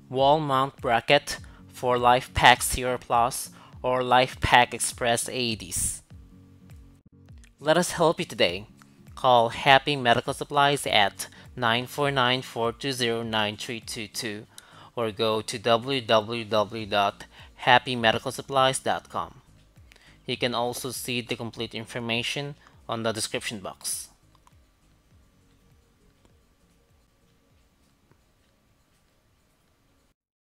wall mount bracket for LIFEPAK Zero Plus or LIFEPAK Express AEDs. Let us help you today. Call Happy Medical Supplies at 949-420-9322 or go to www.happymedicalsupplies.com. You can also see the complete information on the description box.